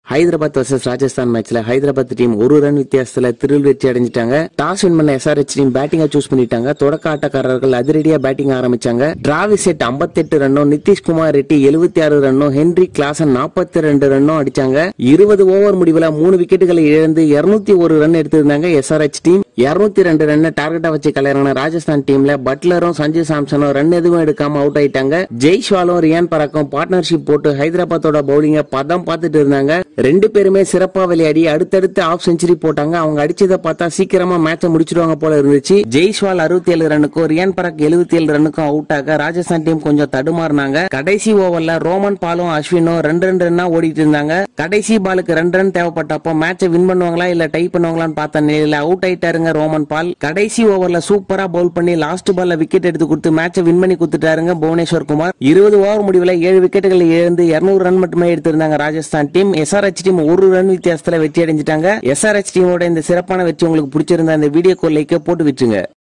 Hyderabad versus Rajasthan மேட்ச்ல Hyderabad team ஒரு run வித்தியாசத்துல திரில் வெற்றி அடைஞ்சிட்டாங்க. டாஸ் வின் பண்ண SRH டீம் பேட்டிங்கா சூஸ் பண்ணிட்டாங்க. தொடக்க ஆட்டக்காரர்கள் அதிரடியா பேட்டிங் ஆரம்பிச்சாங்க. டிராவிஸ் ஹெட் 58 ரன்னும், நிதிஷ்குமார் ரெட்டி 76 ரன்னும், ஹென்ரி கிளாசன் 42 ரன்னும் அடிச்சாங்க. 20 ஓவர் முடிவுல 3 விக்கெட்டுகளை இழந்து 201 ரன் எடுத்திருந்தாங்க. SRH டீம் 202 ரன் டார்கெட்டா வச்சு கலையறான ராஜஸ்தான் டீம்ல பட்லரும் சஞ்சு சாம்சனும் ரன் எதுவும் எடுக்காம அவுட் ஆயிட்டாங்க. ஜெய்ஸ்வாலும் ரியான் பராக்கும் பார்ட்னர்ஷிப் போட்டு ஹைதராபாத்தோட பவுலிங்க பதம் பார்த்துட்டு இருந்தாங்க. ரெண்டு பேருமே சிறப்பா விளையாடி அடுத்தடுத்து ஆஃப் செஞ்சுரி போட்டாங்க. அவங்க அடிச்சதை பார்த்தா சீக்கிரமா மேட்சை முடிச்சிடுவாங்க போல இருந்துச்சு. ஜெய்ஸ்வால் 67 ரன்னுக்கும் ரியான் பராக் 77 ரன்னுக்கும் அவுட் ஆக ராஜஸ்தான் டீம் கொஞ்சம் தடுமாறினாங்க. கடைசி ஓவர்ல ரோமன் பாலும் அஸ்வினும் 2 ரன்னா ஓடிட்டு இருந்தாங்க. கடைசி பாலுக்கு 2 ரன் தேவைப்பட்டப்போ மேட்சை வின் பண்ணுவாங்களா இல்ல டை பண்ணுவாங்களான்னு பார்த்த நிலையில அவுட் ஆயிட்டாருங்க ரோமன் பால். கடைசி ஓவர்ல சூப்பரா பவுல் பண்ணி லாஸ்ட் பால்ல விக்கெட் எடுத்து கொடுத்து மேட்சை வின் பண்ணி கொடுத்துட்டாருங்க புவனேஸ்வர் குமார். 20 ஓவர் முடிவுல 7 விக்கெட்டுகளை இழந்து 200 ரன் மட்டுமே எடுத்திருந்தாங்க ராஜஸ்தான் டீம். SRH டீம் ஒரு ரன் வித்தியாசத்துல வெற்றி அடைஞ்சிட்டாங்க. SRH டீமோட இந்த சிறப்பான வெற்றி உங்களுக்கு பிடிச்சிருந்தா இந்த வீடியோக்கு லைக் போட்டு விட்டுருங்க.